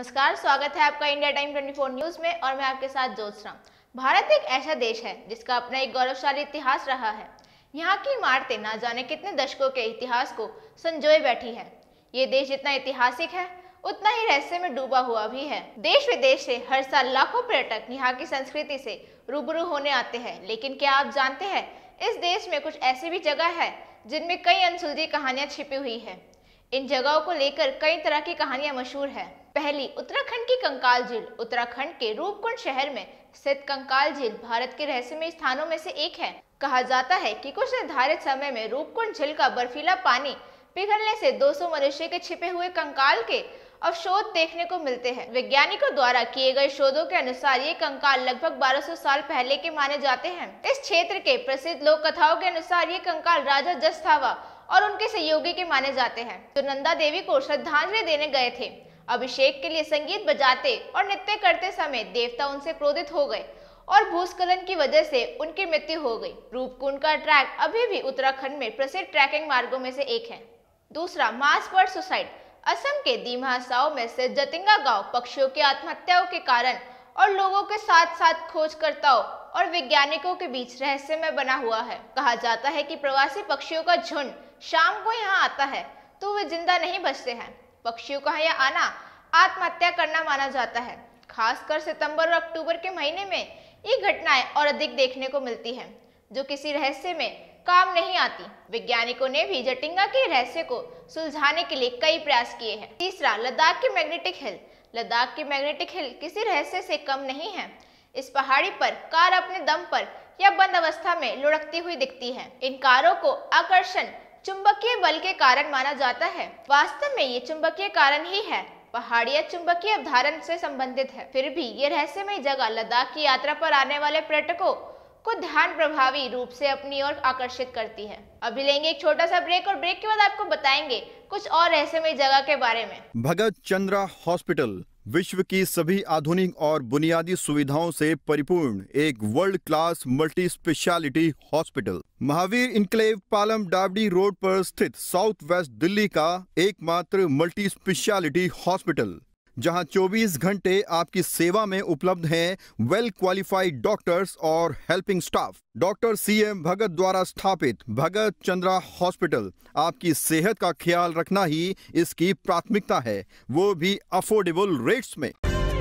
नमस्कार, स्वागत है आपका इंडिया टाइम 24 न्यूज में और मैं आपके साथ ज्योत्सना। भारत एक ऐसा देश है जिसका अपना एक गौरवशाली इतिहास रहा है। यहाँ की इमारतें ना जाने कितने दशकों के इतिहास को संजोए बैठी है। ये देश जितना ऐतिहासिक है उतना ही रहस्य में डूबा हुआ भी है। देश विदेश से हर साल लाखों पर्यटक यहाँ की संस्कृति से रूबरू होने आते हैं, लेकिन क्या आप जानते हैं इस देश में कुछ ऐसी भी जगह है जिनमें कई अनसुलझी कहानियां छिपी हुई है। इन जगहों को लेकर कई तरह की कहानियां मशहूर है। पहली, उत्तराखंड की कंकाल झील। उत्तराखंड के रूपकुंड शहर में स्थित कंकाल झील भारत के रहस्यमय स्थानों में से एक है। कहा जाता है कि कुछ निर्धारित समय में रूपकुंड झील का बर्फीला पानी पिघलने से 200 मनुष्य के छिपे हुए कंकाल के अवशोध देखने को मिलते हैं। वैज्ञानिकों द्वारा किए गए शोधों के अनुसार ये कंकाल लगभग 1200 साल पहले के माने जाते हैं। इस क्षेत्र के प्रसिद्ध लोक कथाओं के अनुसार ये कंकाल राजा जसथावा और उनके सहयोगी के माने जाते हैं, जो नंदा देवी को श्रद्धांजलि देने गए थे। अभिषेक के लिए संगीत बजाते और नृत्य करते समय देवता उनसे क्रोधित हो गए और भूस्खलन की वजह से उनकी मृत्यु हो गई। रूपकुंड का ट्रैक अभी भी उत्तराखंड में प्रसिद्ध ट्रैकिंग मार्गों में से एक है। दूसरा, मार्स बर्ड सुसाइड। असम के दीमा साओ में स्थित जतिंगा गांव पक्षियों की आत्महत्याओं के कारण और लोगों के साथ साथ खोजकर्ताओं और वैज्ञानिकों के बीच रहस्य में बना हुआ है। कहा जाता है कि प्रवासी पक्षियों का झुंड शाम को यहाँ आता है तो वे जिंदा नहीं बचते हैं। पक्षियों का यहाँ आना आत्महत्या करना माना जाता है। खासकर सितंबर और अक्टूबर के महीने में ये घटनाएं और अधिक देखने को मिलती हैं, जो किसी रहस्य में काम नहीं आती। वैज्ञानिकों ने भी जटिंगा के रहस्य को सुलझाने के लिए कई प्रयास किए हैं। तीसरा, लद्दाख की मैग्नेटिक हिल। लद्दाख की मैग्नेटिक हिल किसी रहस्य से कम नहीं है। इस पहाड़ी पर कार अपने दम पर या बंद अवस्था में लुढ़कती हुई दिखती है। इन कारों को आकर्षण चुंबकीय बल के कारण माना जाता है। वास्तव में ये चुंबकीय कारण ही है। पहाड़ियां चुंबकीय अवधारण से संबंधित है। फिर भी ये रहस्यमय जगह लद्दाख की यात्रा पर आने वाले पर्यटकों को ध्यान प्रभावी रूप से अपनी ओर आकर्षित करती है। अभी लेंगे एक छोटा सा ब्रेक और ब्रेक के बाद आपको बताएंगे कुछ और रहस्यमय जगह के बारे में। भगत चंद्रा हॉस्पिटल विश्व की सभी आधुनिक और बुनियादी सुविधाओं से परिपूर्ण एक world class multi speciality hospital. Mahavir Enclave Palam डावडी रोड पर स्थित साउथ वेस्ट दिल्ली का एकमात्र मल्टी स्पेशलिटी हॉस्पिटल, जहां 24 घंटे आपकी सेवा में उपलब्ध हैं वेल क्वालिफाइड डॉक्टर्स और helping staff. Doctor CM Bhagat द्वारा स्थापित भगत चंद्रा हॉस्पिटल आपकी सेहत का ख्याल रखना ही इसकी प्राथमिकता है, वो भी अफोर्डेबल रेट्स में।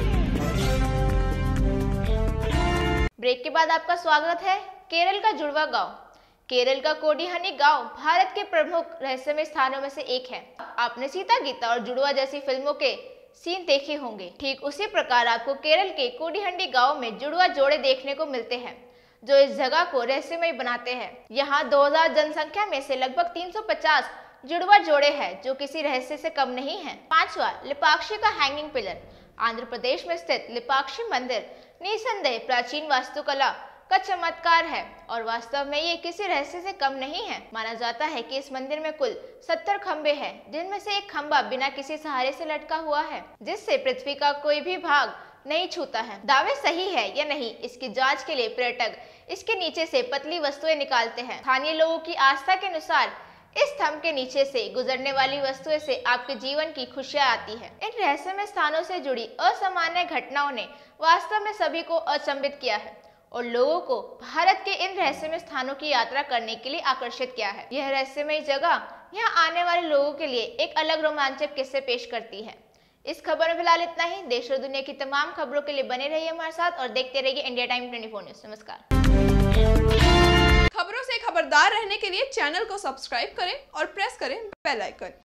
ब्रेक के बाद आपका स्वागत है। केरल का जुड़वा गांव। केरल का कोडिहनी गांव भारत के प्रमुख रहस्यमय स्थानों में से एक है। आपने सीता गीता और जुड़वा जैसी फिल्मों के सीन देखे होंगे। ठीक उसी प्रकार आपको केरल के कोडिहंडी गांव में जुड़वा जोड़े देखने को मिलते हैं, जो इस जगह को रहस्यमय बनाते हैं। यहाँ 2000 जनसंख्या में से लगभग 350 जुड़वा जोड़े हैं, जो किसी रहस्य से कम नहीं है। पांचवा, लिपाक्षी का हैंगिंग पिलर। आंध्र प्रदेश में स्थित लिपाक्षी मंदिर निसंदेह प्राचीन वास्तुकला का चमत्कार है और वास्तव में ये किसी रहस्य से कम नहीं है। माना जाता है कि इस मंदिर में कुल 70 खंबे हैं, जिनमें से एक खंबा बिना किसी सहारे से लटका हुआ है, जिससे पृथ्वी का कोई भी भाग नहीं छूता है। दावे सही है या नहीं, इसकी जांच के लिए पर्यटक इसके नीचे से पतली वस्तुएं निकालते हैं। स्थानीय लोगों की आस्था के अनुसार इस स्तंभ के नीचे से गुजरने वाली वस्तुएं से आपके जीवन की खुशियां आती है। इन रहस्यमय स्थानों से जुड़ी असामान्य घटनाओं ने वास्तव में सभी को अचंभित किया है और लोगों को भारत के इन रहस्यमय स्थानों की यात्रा करने के लिए आकर्षित किया है। यह रहस्यमय जगह यहाँ आने वाले लोगों के लिए एक अलग रोमांचक किस्से पेश करती है। इस खबर में फिलहाल इतना ही। देश और दुनिया की तमाम खबरों के लिए बने रहिए हमारे साथ और देखते रहिए इंडिया टाइम 24 न्यूज। नमस्कार। खबरों से खबरदार रहने के लिए चैनल को सब्सक्राइब करें और प्रेस करें बेल आइकन।